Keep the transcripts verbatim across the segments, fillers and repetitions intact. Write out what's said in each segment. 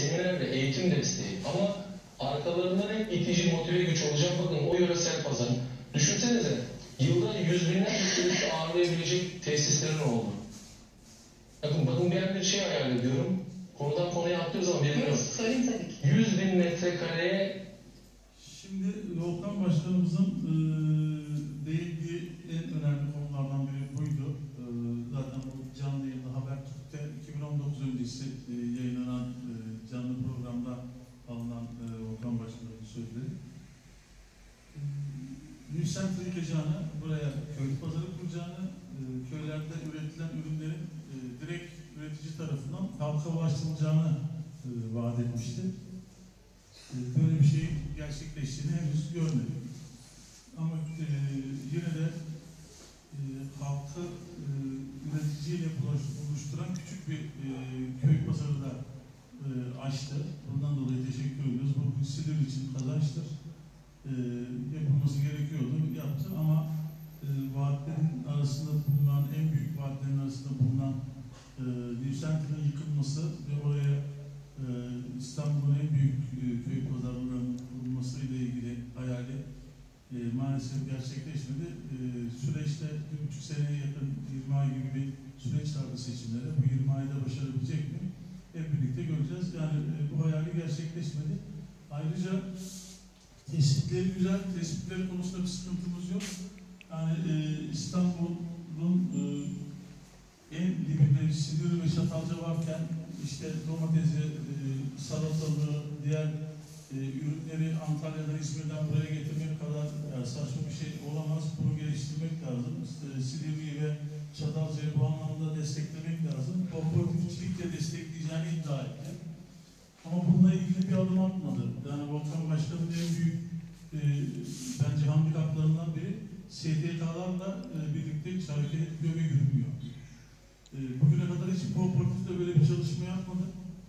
seminer ve eğitim desteği ama arkalarından hep itici motive güç olacak. Bakın o yöresel pazar. Düşünsenize yılda yüz binlerce turist ağırlayabilecek tesislerin oldu. Bakın, bakın ben bir şey hayal ediyorum. Konudan konuya atlıyoruz ama bilmiyorum. Söyleyeyim tabii ki. yüz bin metrekareye. Şimdi Volkan Başkanımızın e, değindiği en önemli konulardan biri buydu. E, zaten bu canlı yayında Habertürk'te iki bin on dokuz öncesi e, yayınlanan e, canlı programda alınan e, Volkan Başkanımızın sözleri. E, Nüsent yıkacağını, buraya köy pazarı kuracağını, e, köylerde üretilen ürünlerin e, direkt üretici tarafından halka ulaştırılacağını e, vaat etmişti. Böyle bir şey gerçekleştiğini henüz görmedim. Ama e, yine de e, halkı e, üreticiyle buluşturan küçük bir e, köy pazarı da e, açtı. Bundan dolayı teşekkür ediyoruz. Bu Silivri için kazançtır. E, yapılması gerekiyordu, yaptı ama e, vaatlerin arasında bulunan, en büyük vaatlerin arasında bulunan e, Nüsent'in yıkılması ve oraya Ee, İstanbul'un en büyük e, köy pazarlarının kurulmasıyla ilgili hayali e, maalesef gerçekleşmedi. E, süreçte bir buçuk seneye yakın yirmi ay gibi bir süreç vardı seçimlere. Bu yirmi ayda başarabilecek mi? Hep birlikte göreceğiz. Yani e, bu hayali gerçekleşmedi. Ayrıca tespitleri güzel, tespitleri konusunda bir sıkıntımız yok. Yani e, İstanbul'un e, en dibinde Silivri ve Çatalca varken işte domatesi, e, salatalığı, diğer e, ürünleri Antalya'dan, İzmir'den buraya getirmek kadar yani saçma bir şey olamaz. Bunu geliştirmek lazım. İşte Silivri'yi ve Çatalca'yı bu anlamda desteklemek lazım. Kooperatifçilikle destekleyeceğini iddia etti. Ama bununla ilgili bir adım atmadı. Yani Volkan Başkan'ın en büyük e, bence handikaplarından biri S D K'larla e, birlikte hareket ediyor ve yürümüyor. E, bugüne kadar hiç kooperatifte böyle bir çalışma yapmadı.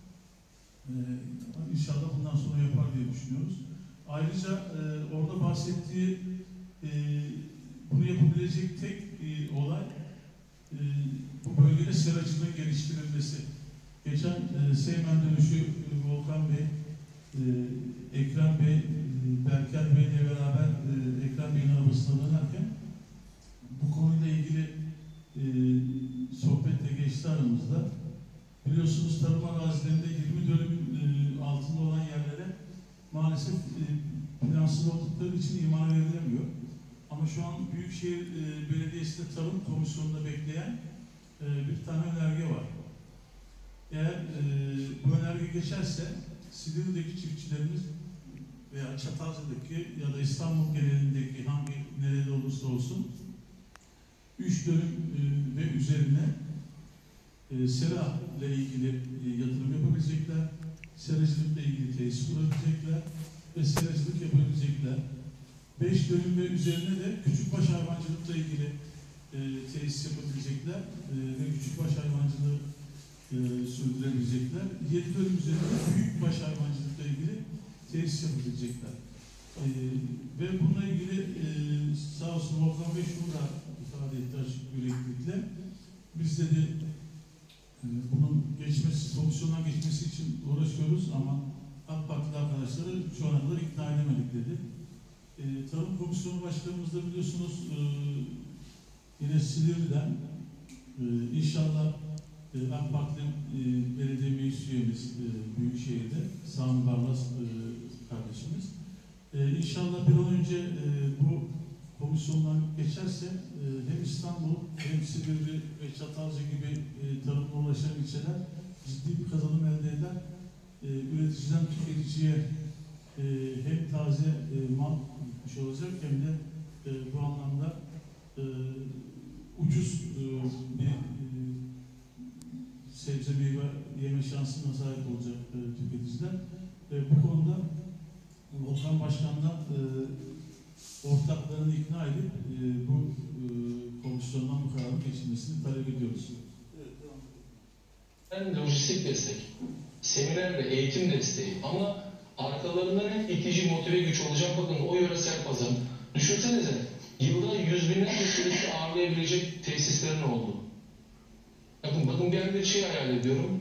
E, İnşallah bundan sonra yapar diye düşünüyoruz. Ayrıca e, orada bahsettiği e, bunu yapabilecek tek e, olay e, bu bölgede seracılığın geliştirilmesi. Geçen e, Seymen dönüşü e, Volkan Bey, e, Ekrem Bey, e, Berker Bey ile beraber e, Ekrem Bey'in arabasına dönerken bu konuyla ilgili e, sohbette geçti aramızda. Biliyorsunuz tarım arazilerinde yirmi dönüm e, altında olan yerlere maalesef e, plansız oldukları için imar verilemiyor. Ama şu an Büyükşehir e, Belediyesi'nde Tarım Komisyonu'nda bekleyen e, bir tane önerge var. Eğer e, bu önerge geçerse Silivri'deki çiftçilerimiz veya Çatalca'daki ya da İstanbul genelindeki hangi nerede olursa olsun üç dönüm e, ve üzerine e, sera ile ilgili e, yatırım yapabilecekler, seracılıkla ilgili tesis kurabilecekler ve seracılık yapabilecekler. beş dönüm ve üzerine de küçükbaş hayvancılıkla ilgili e, tesis yapabilecekler e, ve küçükbaş hayvancılığı e, sürdürebilecekler. yedi dönüm üzerinde büyükbaş hayvancılıkla ilgili tesis yapabilecekler. E, ve bununla ilgili e, sağ olsun Volkan Bey şunu da ifade etti açık yüreklilikle. Biz dedi e, bunun geçmesi, komisyondan geçmesi için uğraşıyoruz ama AK Partili arkadaşları şu ana kadar ikna edemedik dedi. E, Tarım Komisyonu Başkanımız da biliyorsunuz e, yine Silivri'den e, inşallah e, AK Partili e, belediye meclis üyemiz e, Büyükşehir'de Sami Barlas e, kardeşimiz. E, inşallah bir an önce e, bu komisyondan geçerse e, hem İstanbul hem Silivri ve Çatalca gibi e, tarımla ulaşan ilçeler ciddi bir kazanım elde eder. E, üreticiden tüketiciye e, hem taze e, mal gitmiş olacak hem de e, bu anlamda e, ucuz e, bir e, sebze meyve yeme şansına sahip olacak e, tüketiciler. E, bu konuda Volkan Başkan'dan e, ortaklarını ikna edip e, bu e, komisyondan bu kararın geçilmesini talep ediyoruz. Ben lojistik destek, seminer ve eğitim desteği ama arkalarından hep itici motive güç olacak. Bakın o yöresel pazar. Düşünsenize yılda yüz binlerce turisti ağırlayabilecek tesislerin oldu. Bakın, bakın ben bir şey hayal ediyorum.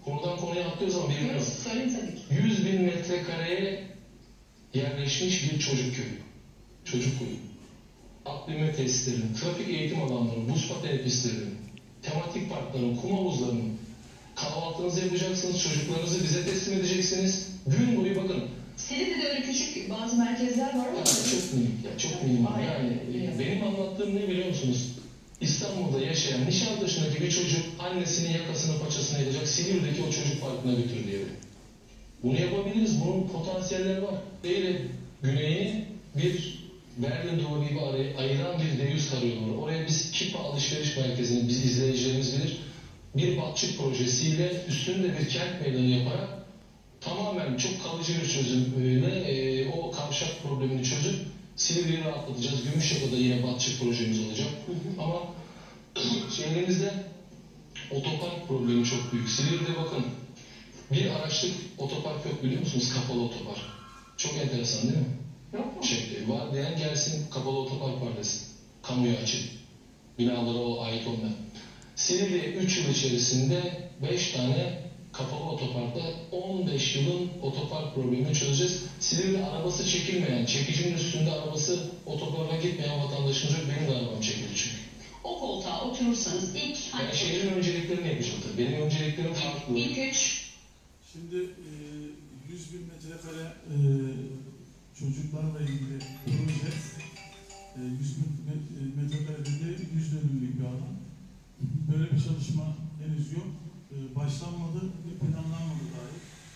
Konudan konuya atlıyoruz ama Buyurun, bilmiyoruz. söyleyin tabii ki. yüz bin metrekareye yerleşmiş bir çocuk köyü. Çocuk köyü. Akbilme tesislerinin, trafik eğitim alanlarının, buz pateni pistlerinin, tematik parkların, kum havuzlarının kahvaltınızı yapacaksınız, çocuklarınızı bize teslim edeceksiniz. Gün boyu bakın. Silivri'de öyle küçük bazı merkezler var ama Ya çok minik, ya çok minik. Yani e, benim anlattığım ne biliyor musunuz? İstanbul'da yaşayan Nişantaşı'ndaki bir çocuk annesinin yakasını paçasını edecek, Silivri'deki o çocuk parkına götür diye. Bunu yapabiliriz, bunun potansiyeller var. Eyle güneyi bir Berlin duvarı gibi arayı ayıran bir devyüz karayolu var. Oraya biz Kipa alışveriş merkezini, biz izleyicilerimiz bilir, bir batçık projesiyle üstünde bir kent meydanı yaparak tamamen çok kalıcı bir çözümle e, o kavşak problemini çözüp Silivri'yi rahatlatacağız. Gümüşyaka'da yine batçık projemiz olacak. Ama şehrimizde otopark problemi çok büyük. Silivri'de bakın bir araçlık otopark yok biliyor musunuz? Kapalı otopark. Çok enteresan değil mi? yok mu? Şey, var diyen gelsin kapalı otopark var desin. Kamuya açık. Binalara o ait olmayan. Silivri'ye üç yıl içerisinde beş tane kapalı otoparkta on beş yılın otopark problemini çözeceğiz. Silivri arabası çekilmeyen, çekicinin üstünde arabası otoparka gitmeyen vatandaşımız yok. Benim de arabam çekildi çünkü. O koltuğa oturursanız ilk Yani hangi şehrin önceliklerini yapacağım tabii. Benim önceliklerim farklı. İlk üç Şimdi e, yüz bin metrekare e, çocuklarla ilgili proje e, yüz bin metrekarede yüz dönümlük bir alan. Böyle bir çalışma henüz yok. E, başlanmadı ve planlanmadı dahi.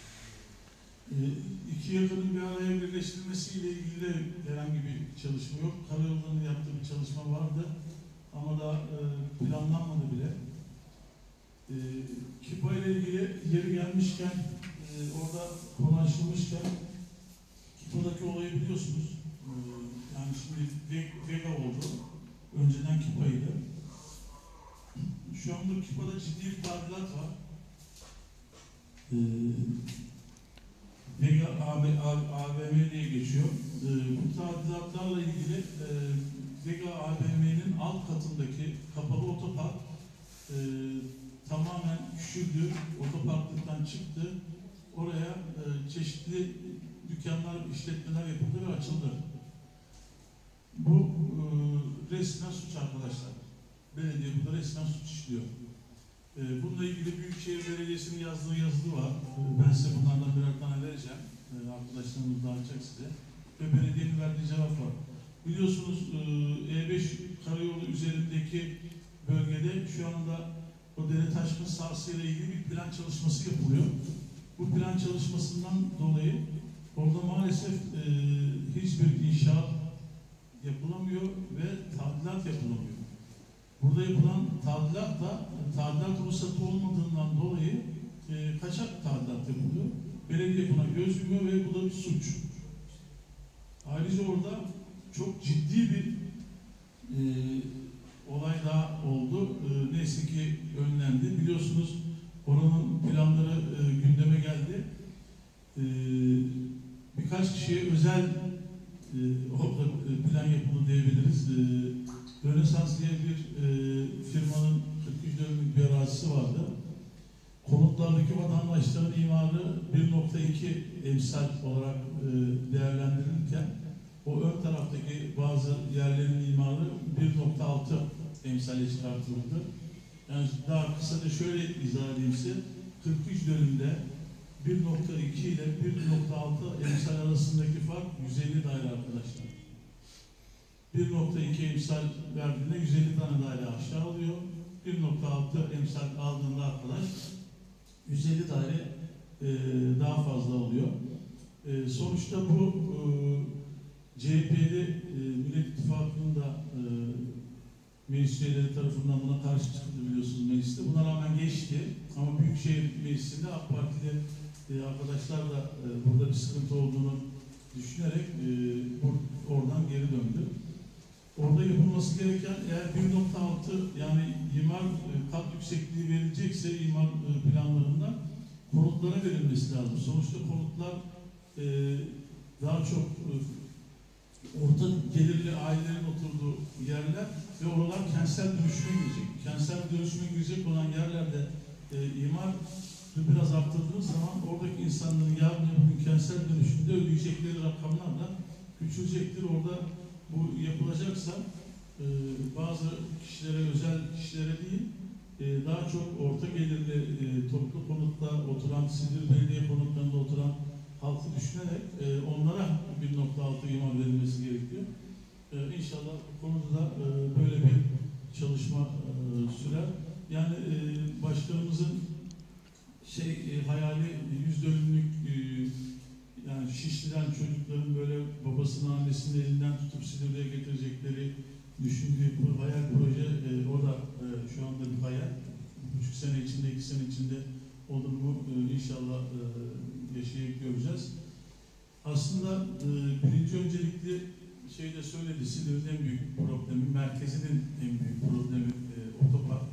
E, iki yakının bir araya birleştirilmesiyle ilgili de herhangi bir çalışma yok. Karayollarının yaptığı bir çalışma vardı ama da e, planlanmadı bile. E, Kipa ile ilgili yeri gelmişken, e, orada konuşulmuşken Kipa'daki olayı biliyorsunuz. E, yani şimdi Vega oldu. Önceden Kipa'ydı. Şu anda Kipa'da ciddi bir tadilat var. E, Vega A V M diye geçiyor. E, bu tadilatlarla ilgili e, Vega A V M'nin alt katındaki kapalı otopark e, tamamen küçüldü, otoparklıktan çıktı. Oraya e, çeşitli dükkanlar, işletmeler yapıldı ve açıldı. Bu e, resmen suç arkadaşlar. Belediye burada resmen suç işliyor. E, bununla ilgili Büyükşehir Belediyesi'nin yazdığı yazılı var. E, ben size bunlardan birer tane vereceğim. E, arkadaşlarımız dağıtacak size. Ve belediyenin verdiği cevap var. Biliyorsunuz e, E beş karayolu üzerindeki bölgede şu anda o dere taşkın sahasıyla ilgili bir plan çalışması yapılıyor. Bu plan çalışmasından dolayı orada maalesef e, hiçbir inşaat yapılamıyor ve tadilat yapılamıyor. Burada yapılan tadilat da tadilat ruhsatı olmadığından dolayı e, kaçak tadilat yapılıyor. Belediye buna göz yumuyor ve bu da bir suç. Ayrıca orada çok ciddi bir e, olay daha oldu. E, neyse ki önlendi. Biliyorsunuz oranın planları e, gündeme geldi. E, birkaç kişiye özel e, orada plan yapıldı diyebiliriz. E, Rönesans diye bir e, firmanın kırk üç dönümlük bir arazisi vardı. Konutlardaki vatandaşların imarı bir nokta iki emsal olarak e, değerlendirilirken o ön taraftaki bazı yerlerin imarı bir nokta altı emsale çıkartıldı. Yani daha kısaca şöyle izah edeyim size. kırk üç dönümde bir nokta iki ile bir nokta altı emsal arasındaki fark yüz elli daire arkadaşlar. bir nokta iki emsal verdiğinde yüz elli tane daire aşağı alıyor. bir nokta altı emsal aldığında arkadaş yüz elli daire e, daha fazla oluyor. E, sonuçta bu e, C H P'li e, Millet İttifakı'nın da e, meclis üyeleri tarafından buna karşı çıktı biliyorsunuz mecliste. Buna rağmen geçti ama Büyükşehir Meclisi'nde AK Partili e, arkadaşlar da e, burada bir sıkıntı olduğunu düşünerek e, oradan geri döndü. Orada yapılması gereken eğer bir nokta altı yani imar e, kat yüksekliği verilecekse imar e, planlarında konutlara verilmesi lazım. Sonuçta konutlar e, daha çok e, orta gelirli ailelerin oturduğu yerler ve oralar kentsel dönüşüme girecek. Kentsel dönüşüme girecek olan yerlerde e, imar biraz arttırdığınız zaman oradaki insanların yarın öbür gün kentsel dönüşümde ödeyecekleri rakamlar da küçülecektir. Orada bu yapılacaksa e, bazı kişilere, özel kişilere değil, e, daha çok orta gelirli e, toplu konutta oturan, Silivri Belediye konutlarında oturan halkı düşünerek e, onlara bir nokta altı imar verilmesi gerekiyor. E, İnşallah bu konuda da e, böyle bir çalışma e, sürer. Yani e, başkanımızın şey e, hayali yüz dönümlük e, yani Şişli'den çocukların böyle babasının annesinin elinden tutup Silivri'ye getirecekleri düşündüğü bu hayal proje e, o da e, şu anda bir hayal. Bir buçuk sene içinde, iki sene içinde olur mu e, inşallah e, yaşayıp göreceğiz. Aslında e, birinci öncelikli şey de söyledi, Silivri'nin en büyük problemi, merkezinin en büyük problemi e, otopark.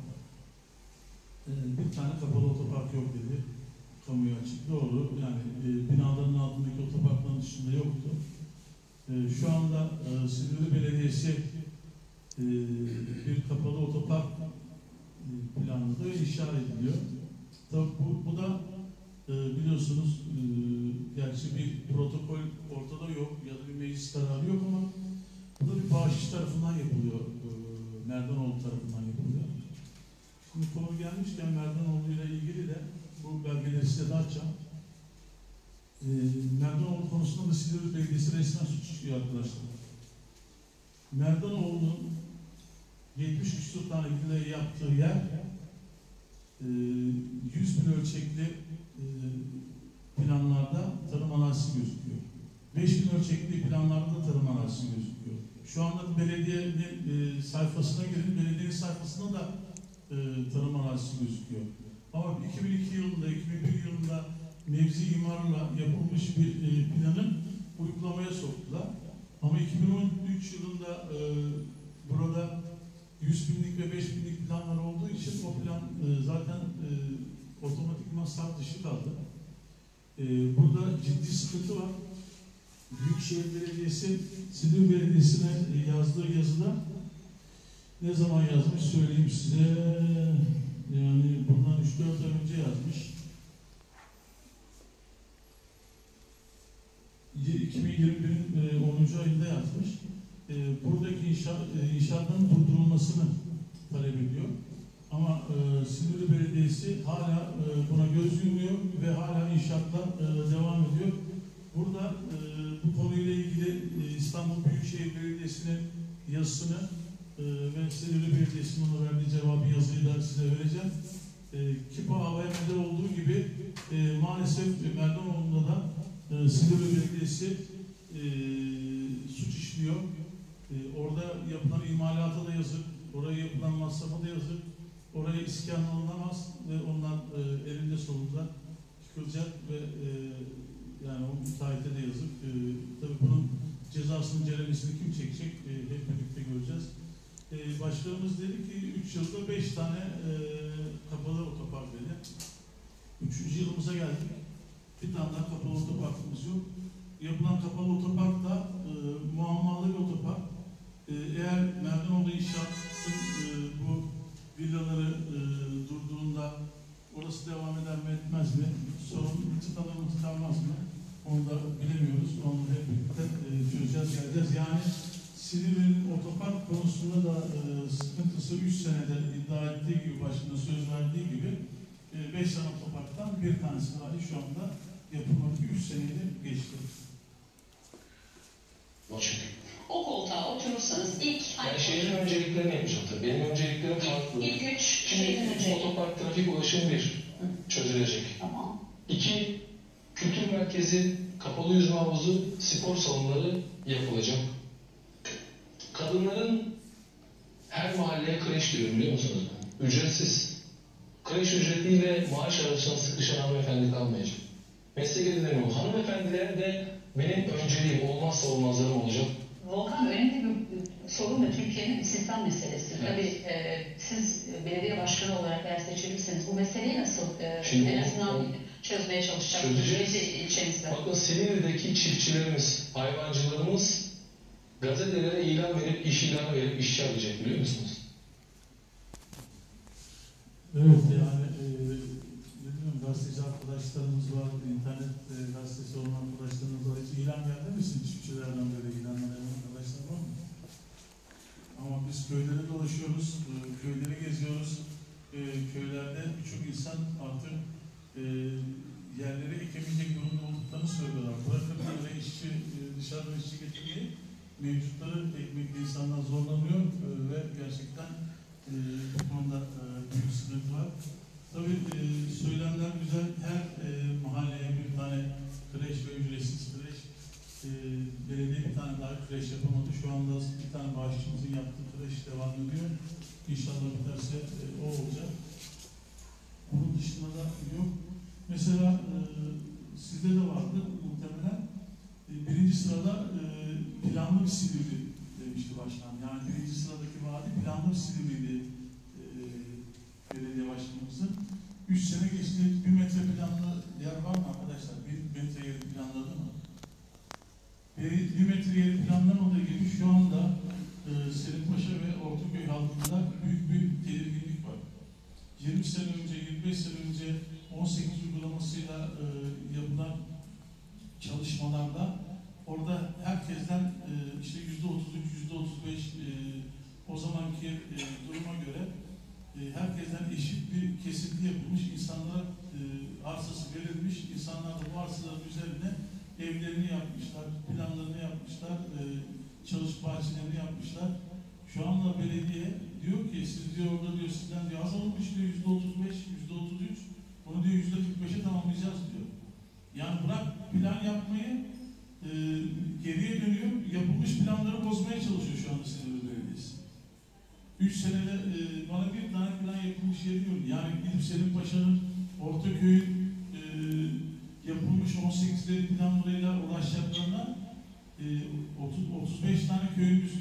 E, bir tane kapalı otopark yok dedi. Kamuya açık. Doğru. Yani e, binaların altındaki otoparkların dışında yoktu. E, şu anda e, Silivri Belediyesi e, bir kapalı otopark e, planladı ve inşa ediliyor. Tabii bu, bu da e, biliyorsunuz e, gerçi bir protokol ortada yok ya da bir meclis kararı yok ama bu da bir bağışçı tarafından yapılıyor. E, Merdanoğlu tarafından yapılıyor. Şimdi konu gelmişken Merdanoğlu ile ilgili de bu belgeleri size de açacağım. E, Merdanoğlu konusunda da Silivri Belediyesi resmen suç işliyor arkadaşlar. Merdanoğlu'nun yetmiş küsur tane villayı yaptığı yer e, yüz bin ölçekli e, planlarda tarım arazisi gözüküyor. beş bin ölçekli planlarda da tarım arazisi gözüküyor. Şu anda belediyenin e, sayfasına girin, belediyenin sayfasında da e, tarım arazisi gözüküyor. Ama iki bin iki yılında, iki bin bir yılında mevzi imarla yapılmış bir e, planı uygulamaya soktular. Ama iki bin on üç yılında e, burada yüz binlik ve beş binlik planlar olduğu için o plan e, zaten e, otomatikman saf dışı kaldı. E, burada ciddi sıkıntı var. Büyükşehir Belediyesi, Silivri Belediyesi'ne yazdığı yazıda ne zaman yazmış söyleyeyim size. Yani bundan üç dört ay önce yazmış. iki bin yirmi bir'in onuncu ayında yazmış. E, buradaki inşa, e, inşaatların durdurulmasını talep ediyor. Ama e, Silivri Belediyesi hala e, buna göz yumuyor ve hala inşaatlar e, devam ediyor. Burada e, bu konuyla ilgili e, İstanbul Büyükşehir Belediyesi'nin yazısını e, ve Silivri Belediyesi'nin ona verdiği cevabı yazıyı da size vereceğim. E, Kipa A V M'de olduğu gibi e, maalesef Merdanoğlu'nda da e, Silivri Belediyesi e, suç işliyor. E, orada yapılan imalata da yazık, oraya yapılan masrafa da yazık, oraya iskan alınamaz ve onlar e, elinde sonunda çıkılacak ve e, yani o müteahhite de yazık. E, tabii bunun cezasının ceremesini kim çekecek e, hep birlikte göreceğiz. E, başkanımız dedi ki üç yılda beş tane e, kapalı otopark dedi. Üçüncü yılımıza geldik. Bir tane daha kapalı otoparkımız yok. Yapılan kapalı otopark da e, muammalı bir otopark. E, eğer Merdanoğlu İnşaat'ın e, bu villaları e, durduğunda orası devam eder mi etmez mi? Sorun tıkanır mı tıkanmaz mı? Onu da bilemiyoruz. Onu hep birlikte e, çözeceğiz, geleceğiz. Yani Silivri'nin otopark konusunda da e, sıkıntısı üç senede iddia ettiği gibi, başında söz verdiği gibi e, beş tane otoparktan bir tanesi dahi şu anda yapılmadı. üç seneyi de geçti. O koltuğa oturursanız ilk... Ben şehrin önceliklerini yapacağım tabii. Benim önceliklerim farklı. İlk üç Şimdi şeyden önce. otopark, trafik ulaşım bir çözülecek. Tamam. İki, kültür merkezi, kapalı yüzme havuzu, spor salonları yapılacak. Kadınların her mahalleye kreş diyorum biliyor musunuz? Ücretsiz. Kreş ücretiyle maaş arasında sıkışan hanımefendi kalmayacak. Meslek edinimi o. Hanımefendiler de benim önceliğim, olmazsa olmazlarım olacak. Volkan, önemli bir sorun da Türkiye'nin istihdam meselesi. Evet. Tabii e, siz belediye başkanı olarak eğer seçilirseniz bu meseleyi nasıl e, Şimdi en o- azından o- çözmeye çalışacaksınız Çözeceğiz. ilçenizde? Bakın Silivri'deki çiftçilerimiz, hayvancılarımız gazetelere ilan verip, iş ilanı verip işçi alacak biliyor musunuz? Evet yani e, bilmiyorum, gazeteci arkadaşlarımız var, internet e, gazetesi olan arkadaşlarımız var. Hiç ilan geldi mi sizin çiftçilerden böyle ilanlar eden arkadaşlar var mı? Ama biz köylere dolaşıyoruz, e, köyleri geziyoruz. E, köylerde birçok insan artık e, yerleri ekemeyecek durumda olduklarını söylüyorlar. Bırakın böyle işçi, e, dışarıdan işçi getirmeyi, mevcutları ekmekle insanlar zorlanıyor e, ve gerçekten e, bu konuda e, büyük sıkıntı var. Tabii e, söylemler güzel. Her e, mahalleye bir tane kreş ve ücretsiz kreş. E, belediye bir tane daha kreş yapamadı. Şu anda bir tane bağışçımızın yaptığı kreş devam ediyor. İnşallah biterse e, o olacak. Onun dışında da yok. Mesela e, sizde de vardı muhtemelen. E, birinci sırada e, planlı bir Silivri demişti başkan. Yani birinci sıradaki vadi planlı bir Silivri'ydi e, belediye başkanımızın. Üç sene geçti. Bir metre planlı yer var mı arkadaşlar? Bir metre yeri planladı mı? Bir, bir metre yeri planlamadığı gibi şu anda e, Selimpaşa ve Ortaköy halkında büyük bir tedirginlik var. yirmi sene önce, yirmi beş sene önce on sekiz uygulamasıyla e, yapılan çalışmalarda orada herkesten e, işte yüzde otuz üç, yüzde otuz beş e, o zamanki e, duruma göre e, herkesten eşit bir kesinti yapılmış, insanlara e, arsası verilmiş, insanlar da bu arsaların üzerine evlerini yapmışlar, planlarını yapmışlar, e, çalış bahçelerini yapmışlar. Şu anda belediye diyor ki siz diyor orada diyor sizden diyor az olmuş diyor yüzde otuz beş, yüzde otuz üç, bunu diyor yüzde kırk beşe tamamlayacağız diyor. Yani bırak plan yapmayı, e, geriye dönüyor, yapılmış planları bozmaya çalışıyor şu anda Silivri Belediyesi. Üç senede e, bana bir tane plan yapılmış yeri yok. Yani gidip Selimpaşa'nın, Ortaköy'ün e, yapılmış on sekizleri planlarıyla ulaşacaklarına e, otuz otuz beş tane köyümüz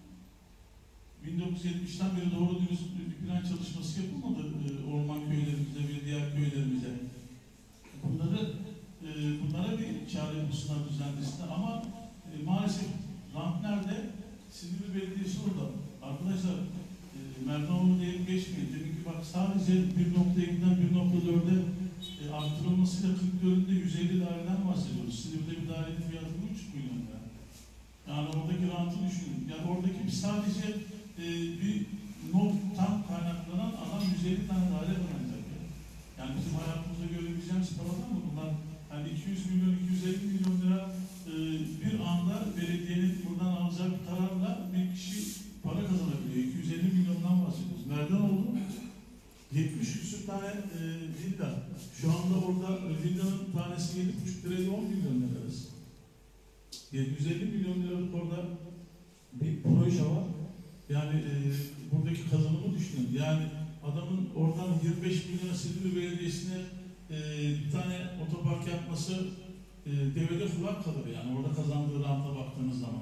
bin dokuz yüz yetmişten beri doğru dürüst bir plan çalışması yapılmadı e, orman köylerimize ve diğer köylerimize. Bunları e, bunlara bir çare bulsunlar, düzenlesinler ama e, maalesef rant nerede? Silivri Belediyesi orada. Arkadaşlar e, Merdanoğlu değil geçmeyin. Demek ki bak sadece bir nokta ikiden bir nokta dörde e, artırılmasıyla kırk dörtte yüz elli daireden bahsediyoruz. Silivri'de bir dairenin fiyatı bir buçuk milyon lira. Yani oradaki rantı düşünün. Yani oradaki bir sadece e, bir not tam kaynaklanan adam yüz elli tane daire kullanacak. Yani. yani bizim hayatımızda görebileceğimiz paralar mı bunlar? Yani iki yüz milyon, iki yüz elli milyon lira e, bir anda belediyenin buradan alacağı bir kararla bir kişi para kazanabiliyor. iki yüz elli milyondan bahsediyoruz. Nereden oldu? yetmiş küsur tane e, villa. Şu anda orada villanın tanesi yedi buçuk lirayla on milyon lira arası. yedi yüz elli milyon liralık orada bir proje var. Yani e, buradaki kazanımı düşünün. Yani adamın oradan yirmi beş milyona Silivri Belediyesi'ne e, bir tane otopark yapması e, devede kulak kalır yani orada kazandığı ranta baktığınız zaman.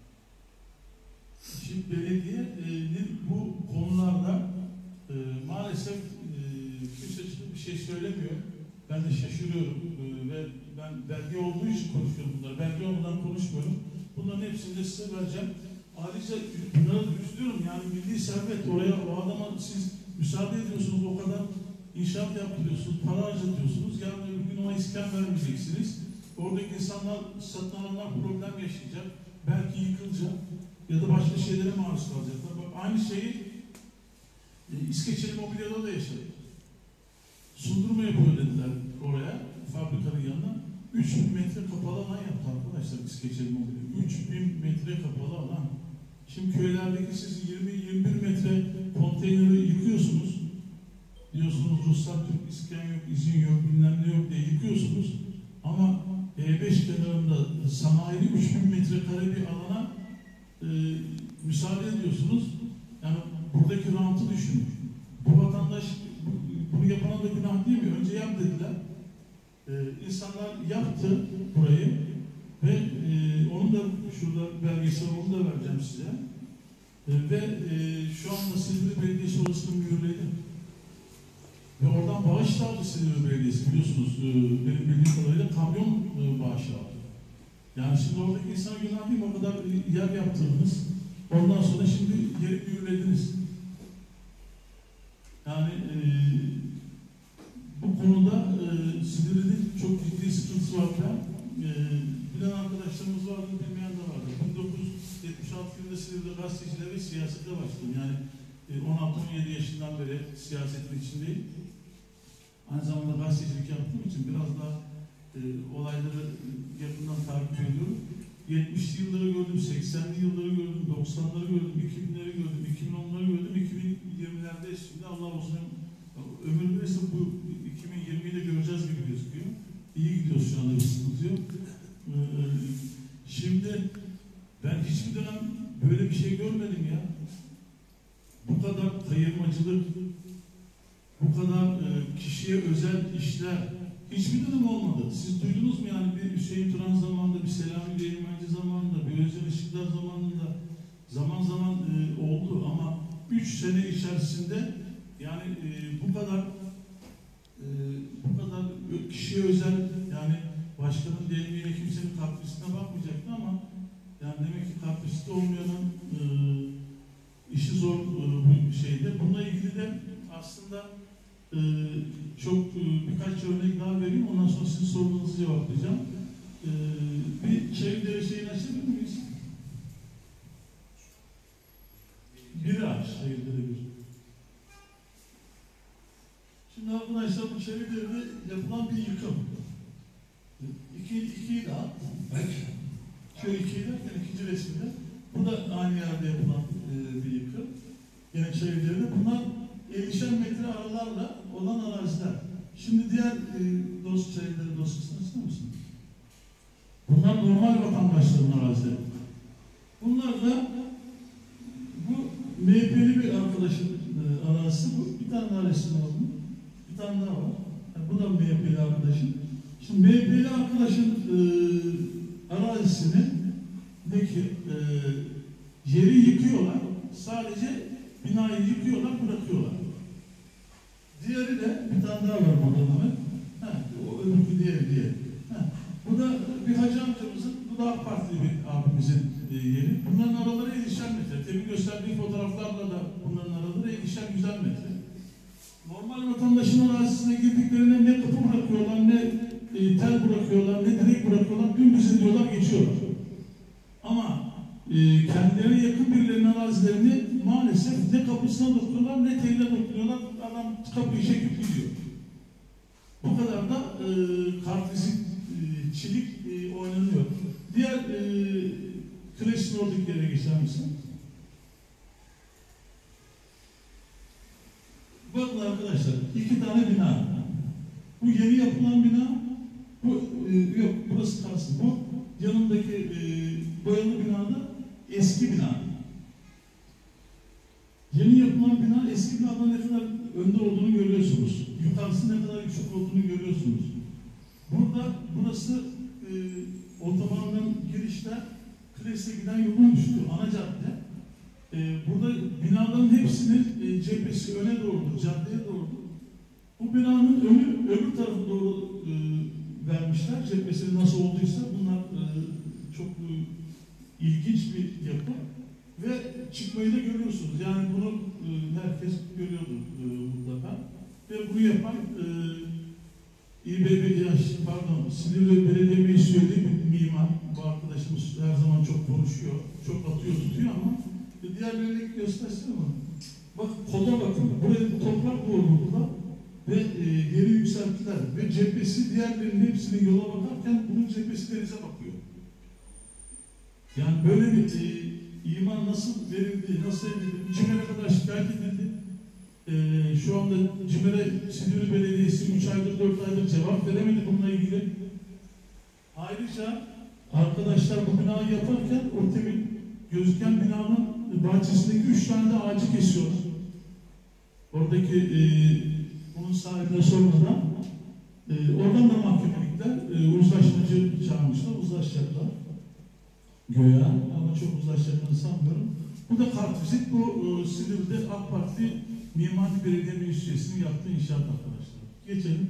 Şimdi belediyenin bu konularda e, maalesef e, kimse bir şey söylemiyor. Ben de şaşırıyorum e, ve ben belge olduğu için konuşuyorum bunları. Belge olmadan konuşmuyorum. Bunların hepsini de size vereceğim. Ayrıca bunlara da üzülüyorum. Yani milli servet oraya o adama siz müsaade ediyorsunuz o kadar inşaat yaptırıyorsunuz, para harcatıyorsunuz. Yarın öbür gün ona iskan vermeyeceksiniz. Oradaki insanlar, satın alanlar problem yaşayacak. Belki yıkılacak ya da başka şeylere maruz kalacaklar. Bak aynı şeyi e, İskeçeli Mobilya'da da yaşadık. Sundurma yapıyor dediler oraya, fabrikanın yanına. üç bin metre kapalı alan yaptı arkadaşlar İskeçeli Mobilya. üç bin metre kapalı alan. Şimdi köylerdeki siz yirmi yirmi bir metre konteyneri yıkıyorsunuz. Diyorsunuz ruhsat yok, iskan yok, izin yok, bilmem ne yok diye yıkıyorsunuz. Ama E beş kenarında sanayili üç bin metrekare bir alana e, müsaade ediyorsunuz. Yani buradaki rantı düşünün. Bu vatandaş bu, bunu yapana da günah değil mi? Önce yap dediler. Ee, insanlar yaptı burayı ve e, onun da şurada belgesi var, onu da vereceğim size. E, ve e, şu anda Silivri Belediyesi orasının mühürledi. Ve oradan bağış da aldı Silivri Belediyesi biliyorsunuz. E, benim bildiğim kadarıyla kamyon e, bağışı aldı. Yani şimdi oradaki insan günah değil mi? O kadar yer yaptırdınız. Ondan sonra şimdi yeri mühürlediniz. Yani e, bu konuda çok ciddi sıkıntısı var falan. Ee, bilen arkadaşlarımız vardı, bilmeyen de vardı. bin dokuz yüz yetmiş altı yılında Silivri'de gazeteciliğe ve siyasete başladım. Yani on altı on yedi yaşından beri siyasetin içindeyim. Aynı zamanda gazetecilik yaptığım için biraz daha e, olayları yakından takip ediyorum. yetmişli yılları gördüm, seksenli yılları gördüm, doksanları gördüm, iki binleri gördüm, iki bin onları gördüm, iki bin yirmilerde şimdi Allah uzun ömür verirse bu iki bin yirmiyi de göreceğiz gibi gözüküyor. İyi gidiyoruz şu anda, bir sıkıntı yok. Ee, şimdi ben hiçbir dönem böyle bir şey görmedim ya. Bu kadar kayırmacılık, bu kadar e, kişiye özel işler hiçbir dönem olmadı. Siz duydunuz mu yani bir Hüseyin Turan zamanında, bir Selami Değirmenci zamanında, bir Özcan Işıklar zamanında zaman zaman e, oldu ama üç sene içerisinde yani e, bu kadar e, bu kadar kişiye özel yani başkanın deyimiyle kimsenin katkısına bakmayacaktı ama yani demek ki katkısı olmayanın e, işi zor e, bu şeyde. Bununla ilgili de aslında e, çok e, birkaç örnek daha vereyim. Ondan sonra sizin sorularınızı cevaplayacağım. E, bir Çevre şeyini açabilir miyiz? Bir ağaç Çevre'de bir. Şimdi arkadaşlar bu Çevre'de yapılan bir yıkım. İki, ikiyi daha. Şöyle ikiyi derken ikinci resimde. Bu da aynı yerde yapılan e, bir yıkım. Yani Çevre'de bunlar elişer metre aralarla olan araziler. Şimdi diğer e, dost Çevre'leri dosyasını ister misin? Bunlar normal vatandaşların arazileri. Bunlar da bu M H P'li bir arkadaşın e, arazisi bu. Bir tane daha resim var bunun. Bir tane daha var. Yani bu da M H P'li arkadaşın. Şimdi M H P'li arkadaşın e, arazisini ne ki e, yeri yıkıyorlar. Sadece binayı yıkıyorlar, bırakıyorlar. Diğeri de bir tane daha var burada hemen. Ha, o öbürkü diğeri diye. Ha, bu da bir hacı amcamızın, bu da AK Partili bir abimizin e, yeri. Bunların araları elişer metre. Temin gösterdiği fotoğraflarla da bunların araları elişer güzel metre. Normal vatandaşın arazisine girdiklerine ne kapı bırakıyorlar, ne e, tel bırakıyorlar, ne direk bırakıyorlar, dümdüz ediyorlar, geçiyorlar. Ama e, kendilerine yakın birilerinin arazilerini maalesef ne kapısına dokunuyorlar, ne teline dokunuyorlar, adam kapıyı çekip gidiyor. Bu kadar da e, kartvizitçilik e, oynanıyor. Diğer e, kreşin oradaki yere geçer misin? Bakın arkadaşlar, iki tane bina. Bu yeni yapılan bina, bu e, yok burası kalsın. Bu yanındaki e, boyalı binada eski bina. Yeni yapılan bina eski binadan ne kadar önde olduğunu görüyorsunuz. Yukarısı ne kadar yüksek olduğunu görüyorsunuz. Burada burası e, otobandan girişte Kles'e giden yolun üstü, ana cadde. E, burada binaların hepsinin e, cephesi öne doğrudur, caddeye doğrudur. Bu binanın önü öbür tarafa doğru e, vermişler. Cephesi nasıl olduysa bunlar e, çok e, ilginç bir yapı. Ve çıkmayı da görüyorsunuz. Yani bunu e, herkes görüyordu e, mutlaka. Ve bunu yapan e, İBB, pardon, Silivri Belediye Meclisi üyeliği bir mimar. Bu arkadaşımız her zaman çok konuşuyor, çok atıyor, tutuyor ama e, diğerlerini göstersene mi? Bak, koda bakın. Buraya toprak doğru burada ve e, yeri yükselttiler. Ve cephesi diğerlerinin hepsinin yola bakarken bunun cephesi denize bakıyor. Yani böyle bir e, İman nasıl verildi, nasıl edildi? CİMER'e kadar şikayet edildi. Ee, şu anda CİMER'e Silivri Belediyesi üç aydır, dört aydır cevap veremedi bununla ilgili. Ayrıca arkadaşlar bu binayı yaparken o temin gözüken binanın bahçesindeki üç tane de ağacı kesiyorlar. Oradaki e, bunun sahibine sormadan e, oradan da mahkemelikler e, uzlaşmacı çağırmışlar, uzlaşacaklar. Göya ama çok uzlaşacaklarını sanmıyorum. Bu da kartvizit, bu e, Silivri'de AK Parti Mimari Belediye Meclis Üyesi'nin yaptığı inşaat arkadaşlar. Geçelim.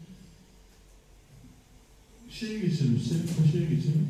Şeye geçelim, Selim Paşa'ya geçelim.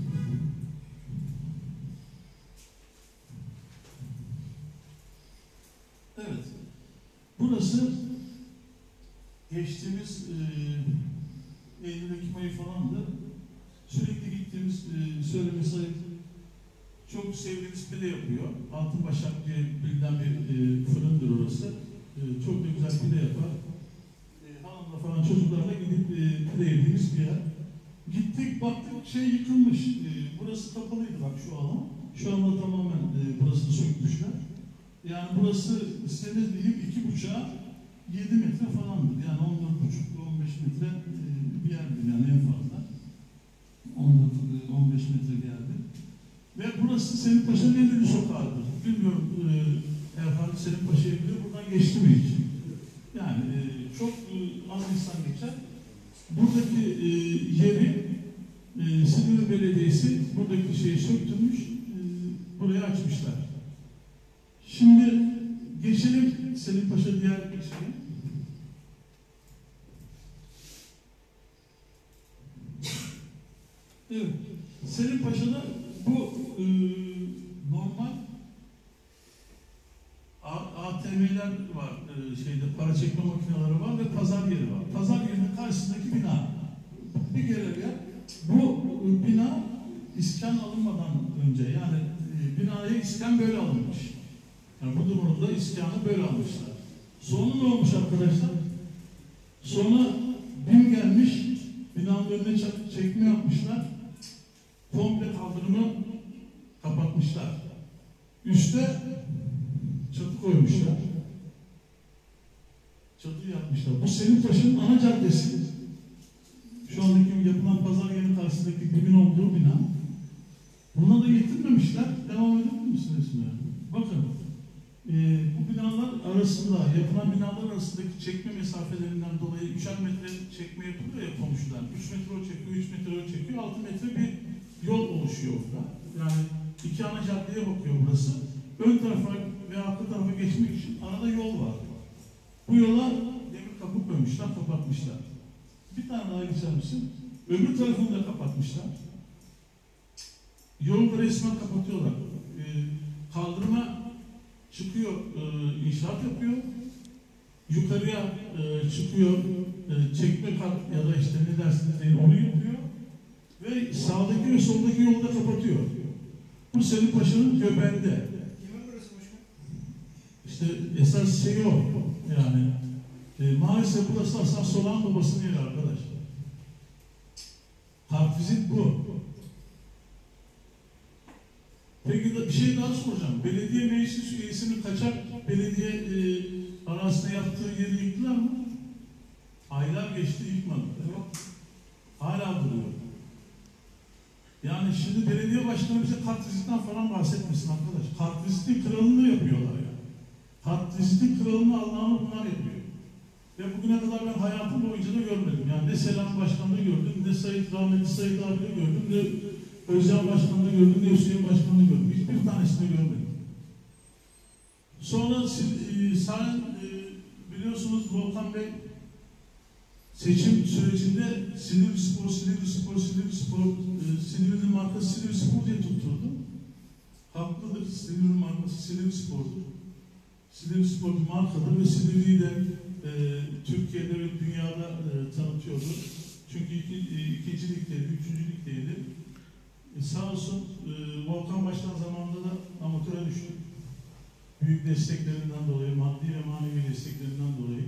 Evet. Burası geçtiğimiz e, Eylül, Ekim ayı falandı. Sürekli gittiğimiz, e, söylemesi ayıp, çok sevdiğimiz pide yapıyor. Altınbaşak diye bilinen bir e, fırındır orası. E, çok da güzel pide yapar. E, hanımla falan çocuklarla gidip e, pide yediğimiz bir yer. Gittik, baktık şey yıkılmış. E, burası kapalıydı bak şu alan. Şu anda tamamen e, burasını sökmüşler. Yani burası senin diyeyim iki buçuğa yedi metre falandır. Yani on dört buçuk on beş metre e, bir yerdir yani en fazla. on dört on beş metre bir yerdir. Ve burası Selim Paşa'nın en ünlü sokağıdır. Bilmiyorum e, Erhan Selim Paşa'yı biliyor, buradan geçti mi hiç? Yani e, çok e, az insan geçer. Buradaki e, yeri e, Silivri Belediyesi buradaki şeyi söktürmüş, e, burayı açmışlar. Şimdi geçelim Selim Paşa diğer bir şeye. Evet, Selim Paşa'da bu e, normal A T M'ler var, e, şeyde para çekme makineleri var ve pazar yeri var. Pazar yerinin karşısındaki bina. Bir görev yer. Bu e, bina iskan alınmadan önce, yani e, binaya iskan böyle alınmış. Yani bu durumda iskanı böyle almışlar. Sonra ne olmuş arkadaşlar? Sonra BİM gelmiş, binanın önüne çekme yapmışlar. Komple kaldırımı kapatmışlar. Üste çatı koymuşlar. Çatı yapmışlar. Bu Selim Paşa'nın ana caddesi. Şu andaki yapılan pazar yeri karşısındaki BİM'in olduğu bina. Buna da yetinmemişler. Devam edebilir misiniz? Bakın. E, bu binalar arasında, yapılan binalar arasındaki çekme mesafelerinden dolayı üçer metre çekme yapılıyor ya komşudan. üç metre o çekiyor, üç metre o çekiyor, altı metre bir yol oluşuyor orada. Yani iki ana caddeye bakıyor burası. Ön tarafa ve arka tarafa geçmek için arada yol var. Bu yola demir kapı koymuşlar, kapatmışlar. Bir tane daha geçer misin? Öbür tarafını da kapatmışlar. Yolu da resmen kapatıyorlar. E, kaldırıma çıkıyor, e, inşaat yapıyor. Yukarıya e, çıkıyor, e, çekme kat ya da işte ne dersiniz deyin onu yapıyor. Ve sağdaki ve soldaki yolu da kapatıyor. Bu Selim Paşa'nın göbeğinde. Kimin burası başkan? İşte esas şey o. Yani e, maalesef burası Hasan Solağan babasının yeri arkadaşlar. Kartvizit bu. Peki bir şey daha soracağım. Belediye meclis üyesinin kaçak belediye e, arasında yaptığı yeri yıktılar mı? Aylar geçti yıkmadılar. Yok. Hala duruyor. Yani şimdi belediye başkanı bize kartvizitten falan bahsetmesin arkadaş. Kartvizitin kralını yapıyorlar ya. Yani. Kartvizitin kralını Allah'ını bunlar yapıyor. Ve bugüne kadar ben hayatım boyunca da görmedim. Yani ne Selam Başkanı'nı gördüm, ne Sayit Rahmetli Sayit abi'yi gördüm, ne Özcan Başkanı'nı gördüm, ne Hüseyin Başkanı'nı gördüm. Hiçbir tanesini görmedim. Sonra sen biliyorsunuz Volkan Bey seçim sürecinde Silivri Spor, Silivri Spor, Silivri Spor, Silivri'nin markası Silivri Spor diye tutturdu. Haklıdır, Silivri'nin markası Silivri Spor'dur. Silivri Spor bir markadır ve Silivri'yi de e, Türkiye'de ve dünyada e, tanıtıyordu. Çünkü iki, e, ikinci ligdeydi, üçüncü ligdeydi. E, sağ olsun e, Volkan Başkan zamanında da amatöre düştü. Büyük desteklerinden dolayı, maddi ve manevi desteklerinden dolayı.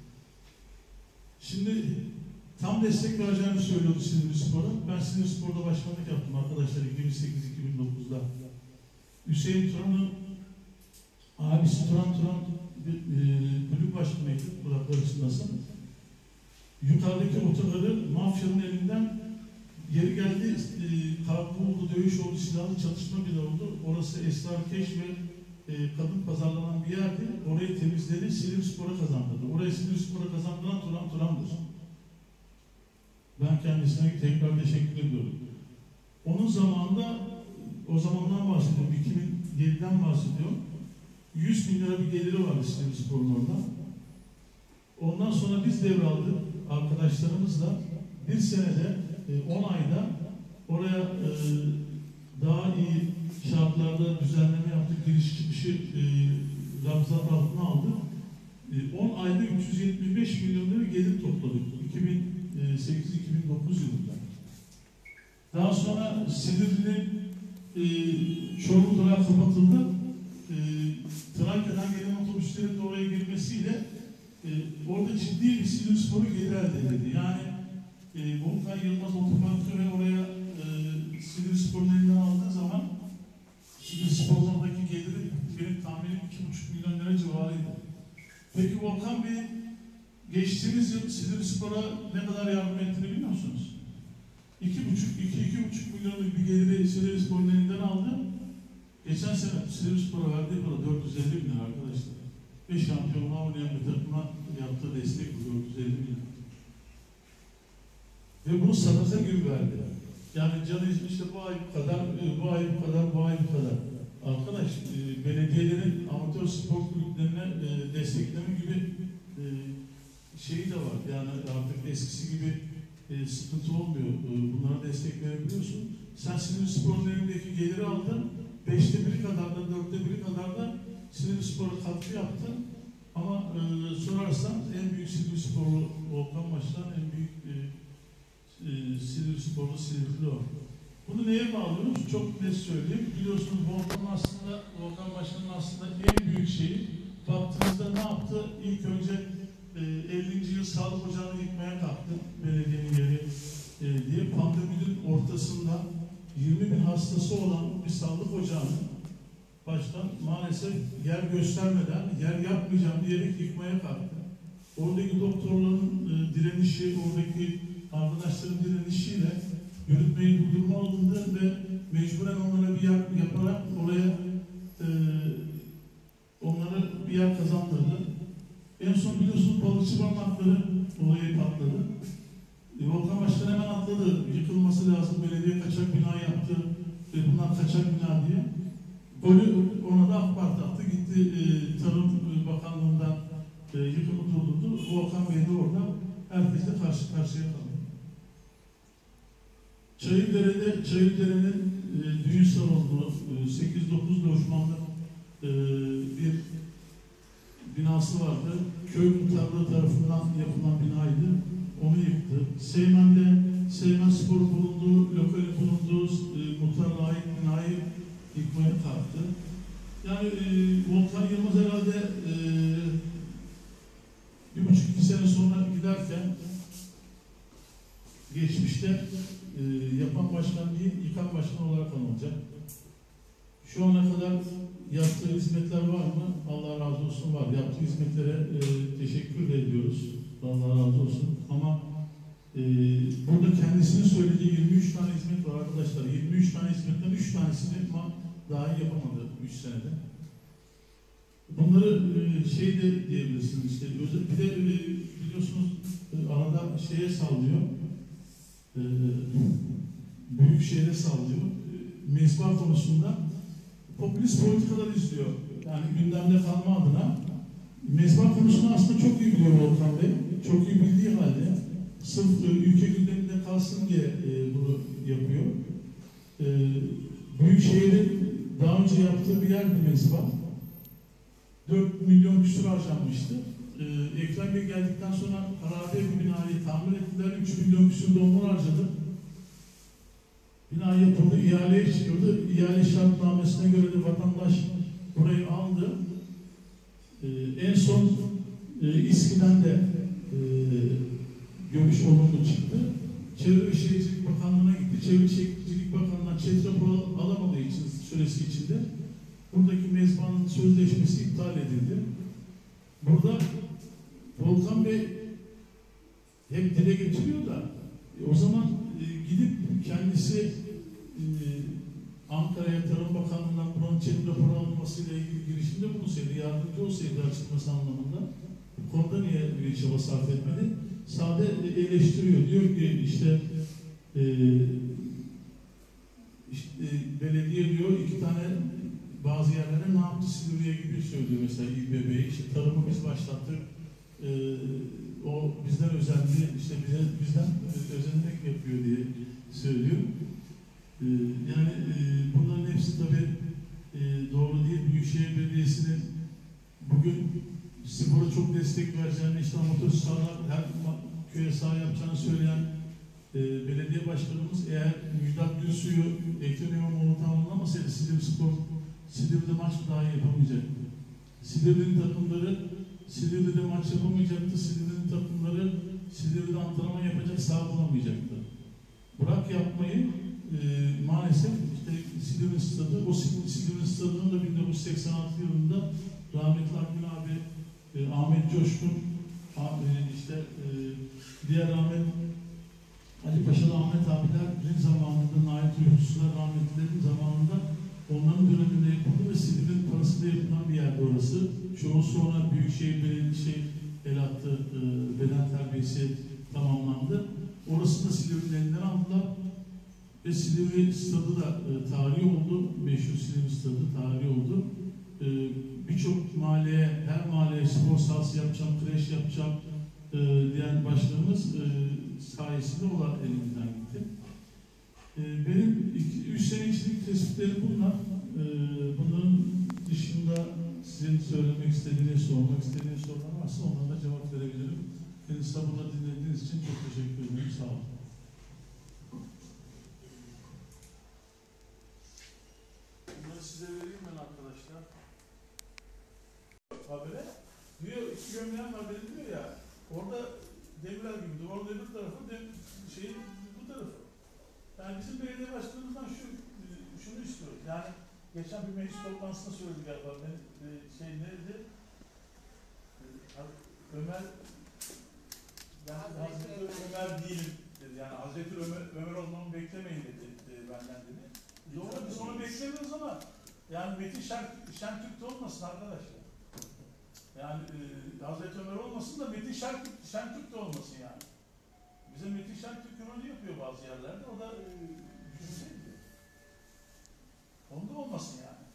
Şimdi tam destek vereceğini söylüyordu Silivri Spor'a. Ben Silivri Spor'da başkanlık yaptım arkadaşlar iki bin sekiz iki bin dokuz'da. Hüseyin Turan'ın abisi Turan Turan e, kulüp başkanıydı, Burak Barış'ındasın. Yukarıdaki otogarı mafyanın elinden geri geldi, e, kavga oldu, dövüş oldu, silahlı çalışma bile oldu. Orası esrarkeş ve e, kadın pazarlanan bir yerdi. Orayı temizledi, Silivri Spor'a kazandırdı. Orayı Silivri Spor'a kazandıran Turan Turan'dır. Ben kendisine tekrar teşekkür ediyorum. Onun zamanında, o zamandan bahsediyorum, iki bin yedi'den bahsediyorum. yüz bin lira bir geliri vardı Silivri Spor'un orada. Ondan sonra biz devraldık arkadaşlarımızla. Bir senede, on ayda oraya e, daha iyi şartlarda düzenleme yaptık. Giriş çıkışı e, ramzat altına aldık. E, on ayda üç yüz yetmiş beş milyon lira gelir topladık. iki bin sekiz iki bin dokuz yılında. Daha sonra Silivri'nin e, Çorum durağı kapatıldı. E, Trakya'dan gelen otobüslerin de oraya girmesiyle e, orada ciddi bir Silivrispor'u geri elde edildi. Yani e, Volkan Yılmaz otoparkı ve oraya e, Silivrispor'un elinden aldığı zaman Silivrispor'un oradaki geliri benim tahminim iki buçuk milyon lira civarıydı. Peki Volkan Bey geçtiğimiz yıl Silivrispor'a ne kadar yardım ettiğini biliyor musunuz? iki buçuk, iki, iki buçuk milyonluk bir geliri Silivrispor'un elinden aldı. Geçen sene Silivrispor'a verdiği para dört yüz elli bin lira arkadaşlar. Ve şampiyonluğa oynayan bir takıma yaptığı destek bu dört yüz elli bin lira. Ve bunu sadaka gibi verdi. Yani canı işte bu ay bu kadar, bu ay bu kadar, bu ay bu kadar. Arkadaş, e, belediyelerin amatör spor kulüplerine e, destekleme gibi e, şeyi de var. Yani artık eskisi gibi e, sıkıntı olmuyor. E, bunlara destek verebiliyorsun. Sen Silivrispor'un elindeki geliri aldın. Beşte biri kadar da, dörtte biri kadar da Silivrispor'a katkı yaptın. Ama e, sorarsan en büyük Silivrispor'lu Volkan Başkan, en büyük e, e, Silivrispor'lu Silivri'li o. Bunu neye bağlıyoruz? Çok net söyleyeyim. Biliyorsunuz Volkan aslında, Volkan Başkan'ın aslında en büyük şeyi, baktığınızda ne yaptı? İlk önce e, ellinci yıl sağlık ocağını yıkmaya kalktı. Belediyenin yeri e, diye. Pandeminin ortasında yirmi bin hastası olan bir sağlık ocağını başkan maalesef yer göstermeden, yer yapmayacağım diyerek yıkmaya kalktı. Oradaki doktorların e, direnişi, oradaki arkadaşların direnişiyle yürütmeyi durdurma alındı ve mecburen onlara bir yer yaparak oraya e, onlara bir yer kazandırdı. En son biliyorsunuz balıkçı barınakları olayı patladı. E, Volkan Başkan hemen atladı. Yıkılması lazım. Belediye kaçak bina yaptı. E, bunlar kaçak bina diye. Golü ona da AK Parti attı. Gitti e, Tarım Bakanlığı'ndan e, yıkımı durdurdu. Volkan Bey de orada herkesle karşı karşıya kaldı. Çayırdere'de, Çayırdere'nin e, düğün salonu, e, sekiz dokuz lojmanlı e, bir binası vardı. Köy muhtarlığı tarafından yapılan binaydı. Onu yıktı. Seymen'de, Seymen Spor bulunduğu, lokali bulunduğu e, muhtarlığa ait binayı yıkmaya kalktı. Yani e, Volkan Yılmaz herhalde e, bir buçuk iki sene sonra giderken geçmişte e, yapan başkan değil, yıkan başkan olarak anılacak. Şu ana kadar yaptığı hizmetler var mı? Allah razı olsun var. Yaptığı hizmetlere e, teşekkür ediyoruz. Allah razı olsun. Ama e, burada kendisinin söylediği yirmi üç tane hizmet var arkadaşlar. yirmi üç tane hizmetten üç tanesini daha iyi yapamadı üç senede. Bunları e, şey de diyebilirsiniz işte. Bir de e, biliyorsunuz e, arada şeye sallıyor. E, büyük şehre sallıyor. E, mezba konusunda popülist politikalar izliyor. Yani gündemde kalma adına. Mezba konusunu aslında çok iyi biliyor Volkan Bey. Çok iyi bildiği halde sırf e, ülke gündeminde kalsın diye e, bunu yapıyor. E, Büyükşehir'in daha önce yaptığı bir yer bir mezba. dört milyon küsur harcanmıştı. Ee, Ekrem Bey geldikten sonra harabe bir binayı tamir ettiler. üç milyon küsur dolar harcadı. Bina yapıldı, ihaleye çıkıyordu. İhale şartnamesine göre de vatandaş burayı aldı. Ee, en son e, İSKİ'den de e, görüş olumlu çıktı. Çevre ve Şehircilik Bakanlığı'na gitti. Çevre ve Şehircilik Bakanlığı'na çet raporu alamadığı için süresi içinde buradaki mezbanın sözleşmesi iptal edildi. Burada Volkan Bey hep dile getiriyor da e, o zaman e, gidip kendisi e, Ankara'ya Tarım Bakanlığı'ndan buranın çet raporu alınmasıyla ilgili girişimde bulunsaydı, yardımcı olsaydı açılması anlamında bu konuda niye bir çaba sarf etmedi? Sade eleştiriyor. Diyor ki işte, e, işte belediye diyor iki tane bazı yerlere ne yaptı Silivri'ye gibi söylüyor mesela İBB'yi. İşte tarımı biz başlattık. E, o bizden özendi. İşte bize, bizden özenerek yapıyor diye söylüyor. E, yani e, bunların hepsi tabii e, doğru değil. Büyükşehir Belediyesi'nin bugün spora çok destek vereceğini, işte amatör sahalar, her köye saha yapacağını söyleyen e, belediye başkanımız eğer Müjdat Gülsu'yu Ekrem İmamoğlu tamamlamasaydı Silivrispor Silivri'de maç dahi yapamayacaktı. Silivri'nin takımları Silivri'de maç yapamayacaktı. Silivri'nin takımları Silivri'de antrenman yapacak saha bulamayacaktı. Bırak yapmayı e, maalesef işte Silivri Stadı, o Silivri Stadı'nın da bin dokuz yüz seksen altı yılında rahmetli Akgün abi, e, Ahmet Coşkun, a, e, işte e, diğer rahmet Ali Paşalı Ahmet abilerin zamanında, Nail Tuyhusuzlar rahmetlilerin zamanında onların döneminde yapıldı ve Silivri'nin parasıyla yapılan bir yerde orası. Çoğu sonra Büyükşehir Belediyesi şey, el attı, e, beden terbiyesi tamamlandı. Orası da Silivri'nin elinden aldılar. Ve Silivri Stadı da e, tarihi oldu. Meşhur Silivri Stadı tarihi oldu. E, Birçok mahalleye, her mahalleye spor sahası yapacağım, kreş yapacağım e, diyen başkanımız e, sayesinde o da elimizden gitti. E, benim üç sene içindeki tespitlerim bunlar. E, bunların dışında sizin söylemek istediğiniz, sormak istediğiniz sorular varsa onlara da cevap verebilirim. Beni sabırla dinlediğiniz için çok teşekkür ederim. Sağ olun. Bunları size vereyim ben arkadaşlar. Habere diyor, iki gömleğen var benim diyor ya, orada demirler gibi, duvarın öbür tarafı, dem, şeyin bu tarafı. Yani bizim belediye başkanımızdan şu, şunu istiyoruz. Yani geçen bir meclis toplantısında söyledi galiba, ben, şey neydi? Ömer, ben Hazreti Ömer değilim dedi. Yani Hazreti Ömer, Ömer olmamı beklemeyin dedi, dedi benden dedi. Doğru, biz onu beklemiyoruz ama yani Metin Şentürk de olmasın arkadaşlar. Yani e, Hazreti Ömer olmasın da Metin Şentürk de olmasın yani. Bize Metin Şentürk ömrünü yapıyor bazı yerlerde, o da e, düşünseydi. Onda olmasın yani.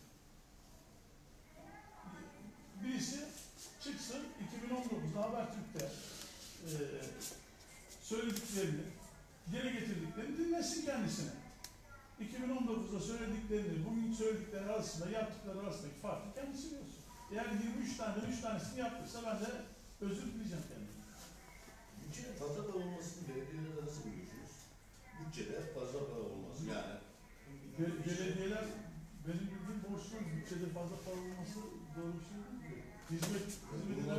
Birisi çıksın iki bin on dokuzda Habertürk'te e, söylediklerini, geri getirdiklerini dinlesin kendisine. iki bin on dokuzda söylediklerini, bugün söyledikleri arasında, yaptıkları arasındaki farkı kendisi biliyorsun. Eğer yirmi üç tane, üç tanesini yaptıysa ben de özür dileyeceğim kendime. Bütçede fazla para olmasını belediyelerde nasıl buluyorsunuz? Bütçede fazla para olması yani. Be belediyeler, benim bildiğim borçlu, bütçede fazla para olması doğru bir şey değil. Hizmet, hizmetinden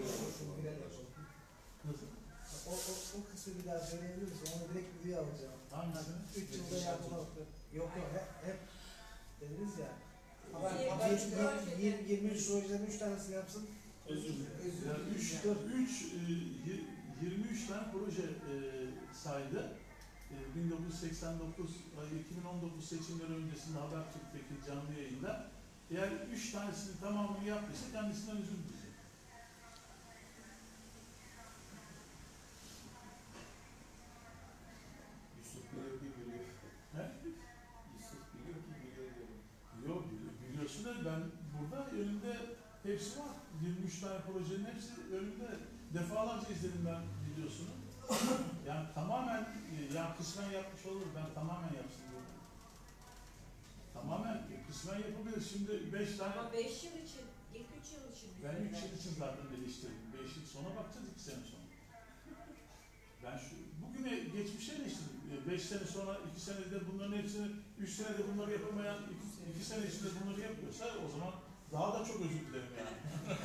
nasıl? O, o, o kısmı bir daha söyleyebilir misin? Onu direkt bir diye alacağım. Hangisini? üç yılda yapılan. Yok yok hep, hep dediniz ya. Haber, Yirmi haber üç proje. yirmi üç projelerin üç tanesini yapsın. Özür dilerim. Özür Yani üç, dilerim. üç, yirmi üç tane proje e, saydı. E, bin dokuz yüz seksen dokuz, iki bin on dokuz seçimleri öncesinde Habertürk'teki canlı yayında eğer üç tanesini tamamını yaptıysa kendisinden özür dileyecek. Yusuf biliyor ki biliyor. He? Yusuf biliyor ki biliyor diyor. Yok, biliyorsun da ben burada önümde hepsi var. yirmi üç tane projenin hepsi önümde. Defalarca izledim ben videosunu. Yani tamamen, yani kısmen yapmış olur, ben tamamen yapsın diyorum. Tamamen kısmen yapabilir. Şimdi beş tane... Ama beş yıl için, ilk üç yıl için. Ben üç yıl için zaten eleştirdim. beş yıl sonra bakacağız iki sene sonra. Ben şu, bugüne geçmişe eleştirdim. beş sene sonra, iki senede bunların hepsini, üç senede bunları yapamayan, iki sene içinde bunları yapıyorsa o zaman daha da çok özür dilerim yani.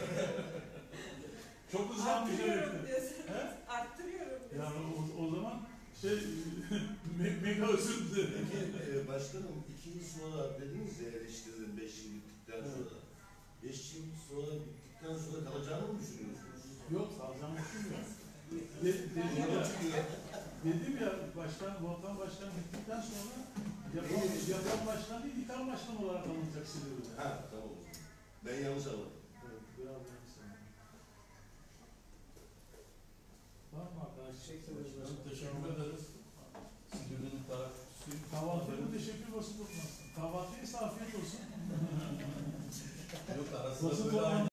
Çok hızlanmayacak. Arttırıyorum diyorsunuz. He? Arttırıyorum diyorsunuz. Yani o, o zaman şey, me mega özür dilerim. Peki e, başkanım iki yıl sonra dediniz ya eleştirdin beş yıl bittikten sonra. Beş yıl sonra bittikten sonra kalacağını mı düşünüyorsunuz? Yok, alacağımı düşünmüyorum. De, dedim ya, dedim ya başkan, Volkan Başkan gittikten sonra yapan, yapan başkan değil, yıkan başkan olarak alınacak Silivri'de. Ha tamam. Ben yanlış anladım. Evet, biraz yanlış sanırım. Var mı arkadaşlar? Teşekkür ederiz. Teşekkür ederiz. Silivri'nin tarafçısı. Kahvaltıya da teşekkür basın tutmasın. Kahvaltıya ise afiyet olsun. Yok arasında Basın böyle toplantı-